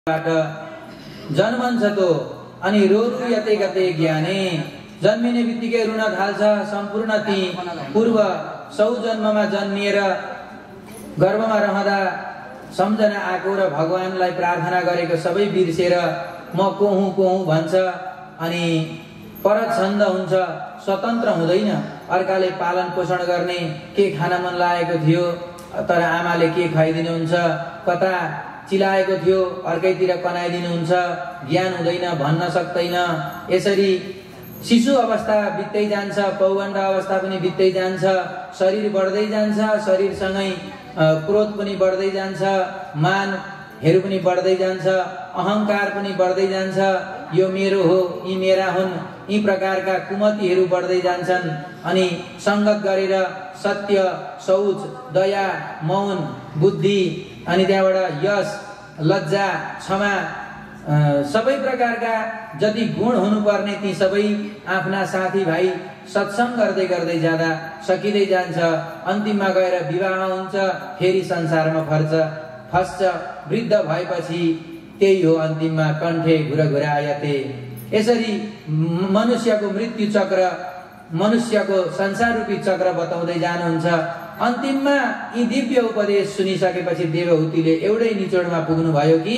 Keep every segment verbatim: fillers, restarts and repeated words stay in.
बाट जन्मन्छ तो अनि रोरु यते गते ज्ञाने जन्मिने बित्तिकै रुन थाल्छ सम्पूर्ण ती पूर्व सौ जन्ममा जन्मिएर गर्भमा रहँदा सम्झना आएको र भगवानलाई प्रार्थना गरेको सबै बिर्सेर म को हुँ को हुँ भन्छ अनि परछन्द हुन्छ, स्वतन्त्र हुँदैन। अर्काले पालन पोषण गर्ने, के खान मन लागेको थियो तर आमाले के खुवाइदिनुहुन्छ, कता चिलाएको थियो अर्कैतिर कनाइदिनुहुन्छ, ज्ञान हुँदैन, भन्न सक्दैन। यसरी शिशु अवस्था बित्दै जान्छ, पौगण्ड अवस्था पनि बित्दै जान्छ, शरीर बढ्दै जान्छ, शरीरसँगै क्रोध पनि बढ्दै जान्छ, मानहरू पनि बढ्दै जान्छ, अहङ्कार पनि बढ्दै जान्छ। यो मेरो हो, यी मेरा हुन्, यी प्रकारका कुमतिहरू बढ्दै जान्छन्। अनि सङ्गत गरेर सत्य, शौच, दया, मौन, बुद्धि, अनि त्यहाँबाट यश, लज्जा, क्षमा, सबै प्रकारका जति गुण हुनुपर्ने ती सबै आफ्ना साथीभाइ सत्सङ्ग गर्दै गर्दै जाँदा सकिँदै जान्छ। अन्तिममा गएर विवाह हुन्छ, फेरि संसारमा फर्छ फस्छ। वृद्ध भएपछि त्यही हो अन्तिममा कण्ठे घुर घुरायते। यसरी मनुष्यको मृत्यु चक्र, मनुष्यको संसार रूपी चक्र बताउँदै जानुहुन्छ। अन्तिममा यी दिव्य उपदेश सुनिसकेपछि देवहूतिले एउटै निचोडमा पुग्नु भयो कि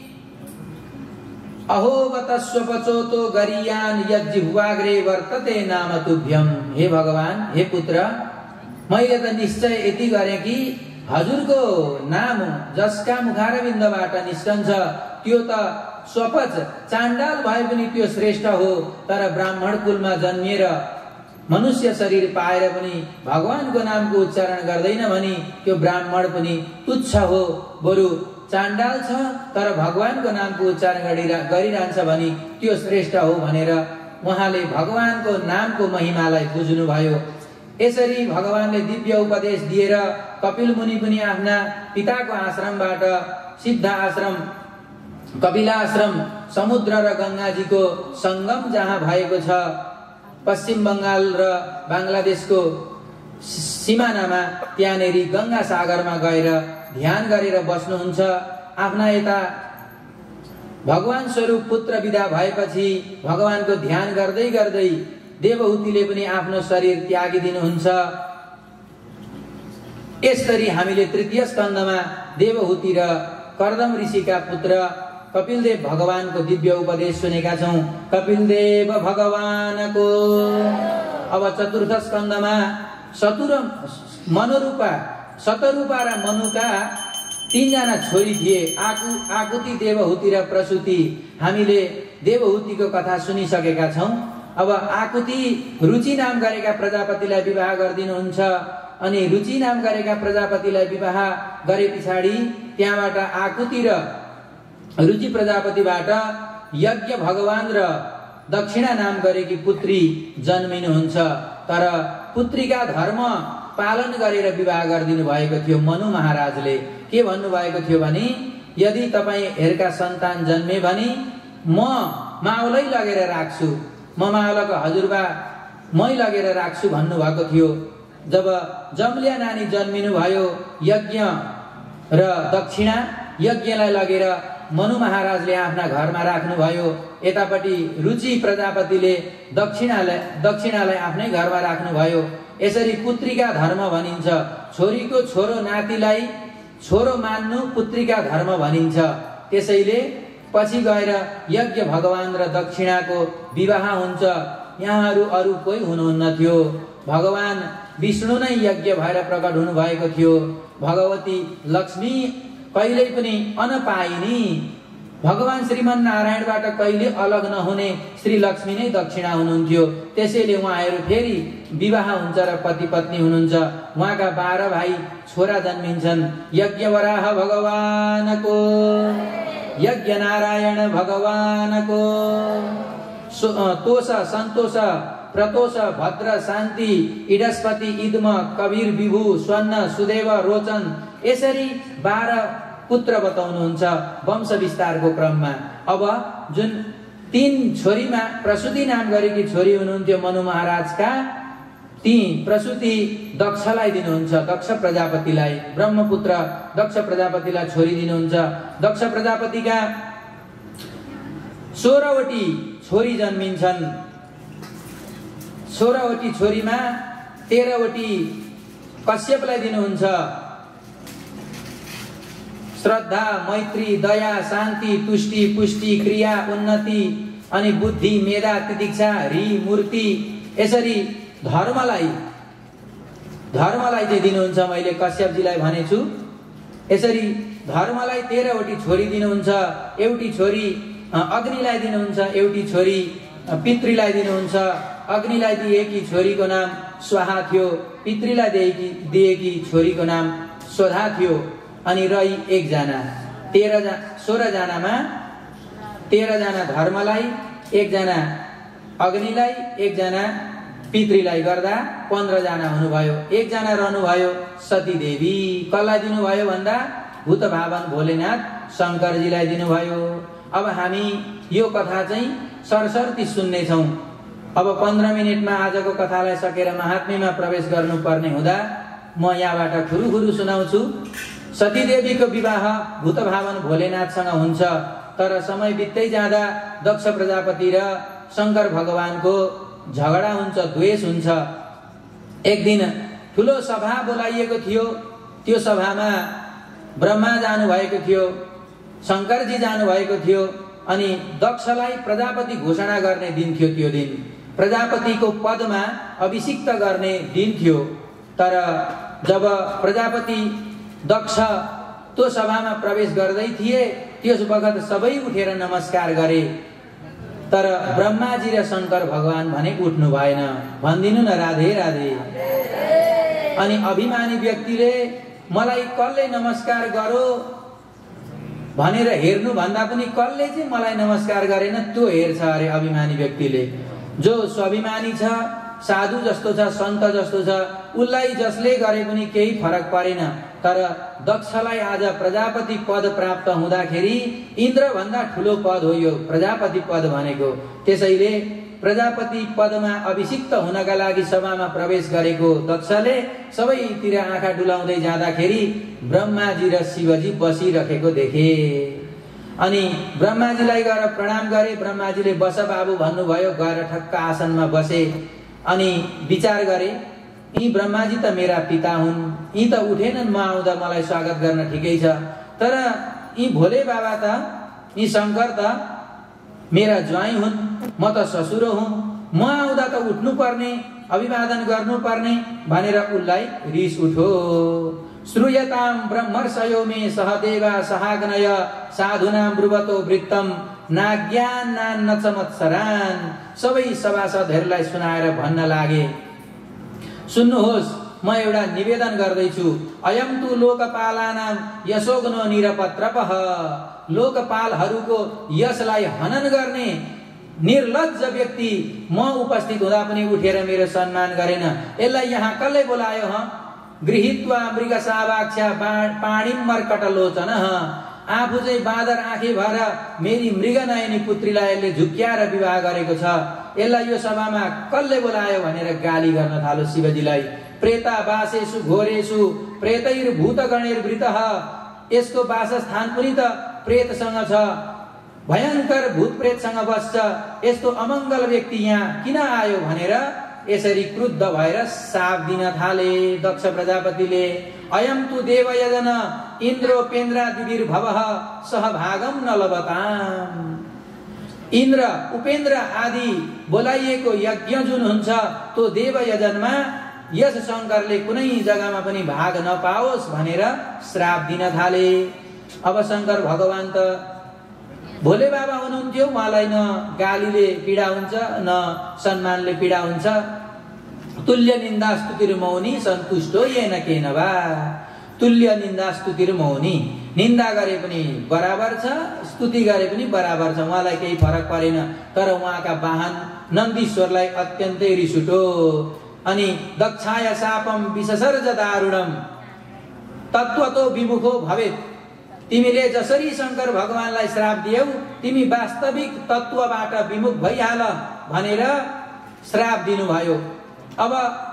अहो वतस्वपचोतो गरियान यज्जिह्वाग्रे वर्तते नाम तुभ्यम। हे भगवान, हे पुत्र, मैले त निश्चय यति गरेँ कि हजुरको नाम जसका मुखारविन्दबाट निस्कन्छ त्यो त स्वपच चाण्डाल भए पनि त्यो श्रेष्ठ हो। तर ब्राह्मण कुलमा जन्मिएर मनुष्य शरीर पाएर पनि भगवानको नामको उच्चारण गर्दैन भने त्यो ब्राह्मण पनि तुच्छ हो, बरु चाण्डाल छ तर भगवानको नामको उच्चारण गरिरहन्छ भने त्यो श्रेष्ठ हो भनेर उहाँले भगवानको नामको महिमालाई बुझ्नुभयो। यसरी भगवानले दिव्य उपदेश दिएर कपिल मुनि पनि आफ्ना पिताको आश्रमबाट सिद्ध आश्रम कपिलाश्रम समुद्र र गङ्गाजीको सङ्गम जहाँ भएको छ पश्चिम बङ्गाल र बाङ्लादेशको सिमानामा, त्यहाँनेरि गङ्गा सागरमा गएर ध्यान गरेर बस्नुहुन्छ। आफ्ना यता भगवान स्वरूप पुत्र विदा भएपछि भगवानको ध्यान गर्दै गर्दै देवहूतिले पनि आफ्नो शरीर त्यागिदिनुहुन्छ। यसरी हामीले तृतीय स्कन्धमा देवहूति र कर्दम ऋषिका पुत्र कपिलदेव भगवानको दिव्य उपदेश सुनेका छौं। कपिलदेव भगवानको अब चतुर्थ स्कन्धमा सतुर मनोरूपा शतरूपा र मनुका तीनजना छोरी थिए, आकु आकुति, देवहूति र प्रसूति। हामीले देवहूतिको कथा सुनिसकेका छौं। अब आकुति रुचि नाम गरेका प्रजापतिलाई विवाह गरिदिनुहुन्छ अनि रुचि नाम गरेका प्रजापतिलाई विवाह गरे पछाडि त्यहाँबाट आकुति र रुचि प्रजापतिबाट यज्ञ भगवान र दक्षिणा नाम गरेकी पुत्री जन्मिनुहुन्छ। तर पुत्रीका धर्म पालन गरेर विवाह गरिदिनु भएको थियो। मनु महाराजले के भन्नुभएको थियो भने यदि तपाईहरुका सन्तान जन्मे भने म मावलै लगेर राख्छु, म मावलको हजुरबा मै लगेर राख्छु भन्नुभएको थियो। जब जम्लिया नानी जन्मिनु भयो, यज्ञ र दक्षिणा, यज्ञलाई लगेर मनु महाराजले आफ्ना घरमा राख्नुभयो। यतापट्टि रुचि प्रजापतिले दक्षिणालाई दक्षिणालाई आफ्नै घरमा राख्नुभयो। यसरी पुत्रीका धर्म भनिन्छ। छोरीको छोरो नातिलाई छोरो मान्नु पुत्रीका धर्म भनिन्छ। त्यसैले पछि गएर यज्ञ भगवान र दक्षिणाको विवाह हुन्छ। यहाँहरू अरू कोही हुनुहुन्न थियो, भगवान विष्णु नै यज्ञ भएर प्रकट हुनु भएको थियो। भगवती लक्ष्मी कहिल्यै पनि अनपाइनी, भगवान श्रीमन नारायणबाट कहिले अलग नहुने श्री लक्ष्मी नै दक्षिणा हुनुहुन्थ्यो। त्यसैले उहाँहरू फेरि विवाह हुन्छ र पति पत्नी हुनुहुन्छ। उहाँका बाह्र भाइ छोरा जन्मिन्छन्। यज्ञ वराह भगवानको, यज्ञ नारायण भगवानको, तोष सन्तोष प्रतोष भद्र शान्ति इडस्पति इद्म कबीर विभु स्वर्ण सुदेव रोचन, यसरी बाह्र पुत्र बताउनुहुन्छ वंश विस्तारको क्रममा। अब जुन तीन छोरीमा प्रसूति नाम गरेकी छोरी हुनुहुन्थ्यो मनु महाराजका, ती प्रसूति दक्षलाई दिनुहुन्छ, दक्ष प्रजापतिलाई। ब्रह्मपुत्र दक्ष प्रजापतिलाई छोरी दिनुहुन्छ। दक्ष प्रजापतिका सोह्रवटी छोरी जन्मिन्छन्। सोह्रवटी छोरीमा तेह्रवटी कश्यपलाई दिनुहुन्छ। श्रद्धा, मैत्री, दया, शान्ति, तुष्टि, पुष्टि, क्रिया, उन्नति अनि बुद्धि, मेधा, तितिक्षा, रि, मूर्ति, यसरी धर्मलाई धर्मलाई चाहिँ दिनुहुन्छ। मैले कश्यपजीलाई भनेछु यसरी धर्मलाई तेह्रवटी छोरी दिनुहुन्छ। एउटी छोरी अग्निलाई दिनुहुन्छ, एउटी छोरी पितृलाई दिनुहुन्छ। अग्निलाई दिएकी छोरीको नाम स्वाहा थियो, पितृलाई दिएकी दिएकी छोरीको नाम स्वधा थियो। अनि रही एकजना, तेह्रजना सोह्रजनामा तेह्रजना धर्मलाई, एकजना अग्निलाई, एकजना पितृलाई गर्दा पन्ध्रजना हुनुभयो। एकजना रहनुभयो सतीदेवी। कसलाई दिनुभयो भन्दा भूत भावन भोलेनाथ शङ्करजीलाई दिनुभयो। अब हामी यो कथा चाहिँ सरसर्ती सुन्नेछौँ। अब पन्ध्र मिनटमा आजको कथालाई सकेर महात्म्यमा प्रवेश गर्नुपर्ने हुँदा म यहाँबाट खुरुखुरु सुनाउँछु। सतीदेवीको विवाह भूत भावन भोलेनाथसँग हुन्छ। तर समय बित्दै जाँदा दक्ष प्रजापति र शङ्कर भगवानको झगडा हुन्छ, द्वेष हुन्छ। एक दिन ठुलो सभा बोलाइएको थियो। त्यो सभामा ब्रह्मा जानुभएको थियो, शङ्करजी जानुभएको थियो। अनि दक्षलाई प्रजापति घोषणा गर्ने दिन थियो। त्यो दिन प्रजापतिको पदमा अभिषिक्त गर्ने दिन थियो। तर जब प्रजापति दक्ष त्यो सभामा प्रवेश गर्दै थिए त्यस बखत सबै उठेर नमस्कार गरे। तर ब्रह्माजी र शङ्कर भगवान भने उठ्नु भएन। भनिदिनु न राधे राधे। अनि अभिमानी व्यक्तिले मलाई कसले नमस्कार गरो भनेर हेर्नु भन्दा पनि कसले चाहिँ मलाई नमस्कार गरेन त्यो हेर्छ अरे अभिमानी व्यक्तिले। जो स्वाभिमानी छ, साधु जस्तो छ, सन्त जस्तो छ, उसलाई जसले गरे पनि केही फरक परेन। तर दक्षलाई आज प्रजापति पद प्राप्त हुँदाखेरि इन्द्र भन्दा ठुलो पद हो यो प्रजापति पद भनेको। त्यसैले प्रजापति पदमा अभिषिक्त हुनका लागि सभामा प्रवेश गरेको दक्षले सबैतिर आँखा डुलाउँदै जाँदाखेरि ब्रह्माजी र शिवजी बसिरहेको देखे। अनि ब्रह्माजीलाई गएर प्रणाम गरे। ब्रह्माजीले बस बाबु भन्नुभयो। गएर ठक्क आसनमा बसे। अनि विचार गरे, यी ब्रह्माजी त मेरा पिता हुन्, यी त उठेनन् म आउँदा मलाई स्वागत गर्न ठिकै छ। तर यी भोले बाबा त, यी शङ्कर त मेरा ज्वाइँ हुन्, म त ससुरो हुँ, म आउँदा त उठ्नु पर्ने, अभिवादन गर्नुपर्ने भनेर उनलाई रिस उठो। श्रूयतां ब्रह्मर्षयो मे सहदेवा सहाग्नय साधुनां ब्रुवतो वृत्तम नाज्ञान नान्न चमत्सरान। सबै सभासदहरूलाई सुनाएर भन्न लागे, सुन्नुहोस्, म एउटा निवेदन गर्दैछु। अयम तु लोकपालानां यशोग्नो निरपत्रपः। लोकपालहरूको यशलाई हनन गर्ने निर्लज्ज व्यक्ति म उपस्थित हुँदा पनि उठेर मेरो सम्मान गरेन। यसलाई यहाँ कसले बोलायो? ह गृहीत्वा मृगसावाक्षा पाणिम मर्कटलोचन। आफू चाहिँ बाँदर आँखी भएर मेरी मृगनयनी पुत्रीलाई यसले झुक्क्याएर विवाह गरेको छ। यसलाई यो सभामा कसले बोलायो भनेर गाली गर्न थाल्यो शिवजीलाई। प्रेता वासेषु घोरेषु प्रेतैर्भूतगणैर्वृतः। यसको वासस्थान पनि त प्रेतसँग छ, भयङ्कर भूत प्रेतसँग बस्छ। यस्तो अमङ्गल व्यक्ति यहाँ किन आयो भनेर यसरी क्रुद्ध भएर शाप दिन थाले दक्ष प्रजापतिले। अयम तु देवयजन इन्द्रोपेन्द्रादिभिर्भवः सहभागम न लभताम्। इन्द्र उपेन्द्र आदि बोलाइएको यज्ञ जुन हुन्छ त्यो देवयजनमा यस शङ्करले कुनै जग्गामा पनि भाग नपाओस् भनेर श्राप दिन थाले। अब शङ्कर भगवान त भोले बाबा हुनुहुन्थ्यो, उहाँलाई न गालीले पीडा हुन्छ न सम्मानले पीडा हुन्छ। तुल्य निन्दा स्तुतिर मौनी सन्तुष्टो येन केन वा। तुल्य निन्दा स्तुतिर मौनी, निन्दा गरे पनि बराबर छ, स्तुति गरे पनि बराबर छ, उहाँलाई केही फरक परेन। तर उहाँका वाहन नन्दीश्वरलाई अत्यन्तै रिस उठ्यो। अनि दक्षाय शापम विससर्ज दारुणम तत्त्वतो विमुखो भवेत्। तिमीले जसरी शङ्कर भगवानलाई श्राप दियौ तिमी वास्तविक तत्त्वबाट विमुख भइहाल भनेर श्राप दिनुभयो। अब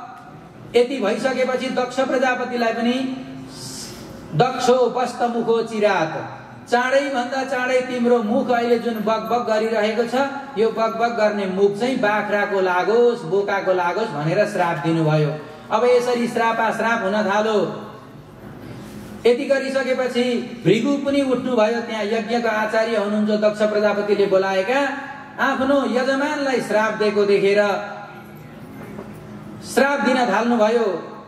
यति भइसकेपछि दक्ष प्रजापतिलाई पनि दक्षो वस्तमुखो चिरात, चाँडै भन्दा चाँडै तिम्रो मुख अहिले जुन बकबक गरिरहेको छ यो बकबक गर्ने मुख चाहिँ बाख्राको लागोस् बोकाको लागोस् भनेर श्राप दिनुभयो। अब यसरी श्रापा श्राप हुन थाल्यो। यति गरिसकेपछि भृगु पनि उठ्नु भयो। त्यहाँ यज्ञको आचार्य हुनुहुन्छ दक्ष प्रजापतिले बोलाएका, आफ्नो यजमानलाई श्राप दिएको देखेर श्राप दिन थाल्नु भयो।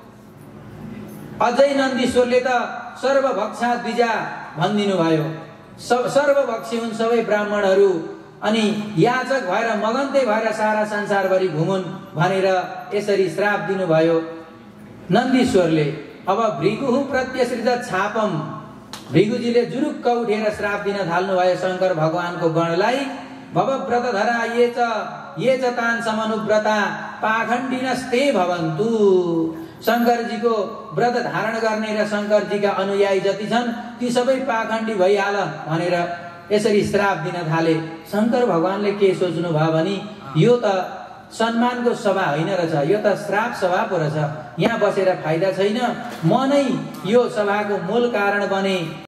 अझै नन्दीश्वरले त सर्वभक्षा द्विजा भनिदिनु भयो। सर्वभक्षी हुन् सबै ब्राह्मणहरू, अनि याचक भएर मगन्ते भएर सारा संसारभरि घुमुन् भनेर यसरी श्राप दिनुभयो नन्दीश्वरले। अब भृगु प्रत्यश्रित छापम, भृगुजीले जुरुक्क उठेर श्राप दिन थाल्नु भयो शंकर भगवानको गणलाई। भवव्रतधरा ये च ये च तान् समनुव्रता पाखण्डिनस्ते भवन्तु। शंकरजीको व्रत धारण गर्ने र शंकरजीका अनुयायी जति छन् ती सबै पाखण्डी भइहाल भनेर यसरी श्राप दिन थाले। शंकर भगवानले के सोच्नु भयो भने यो त सम्मानको सभा होइन रहेछ, यो त श्राप सभा पो रहेछ, यहाँ बसेर फाइदा छैन, म नै यो सभाको मूल कारण बने।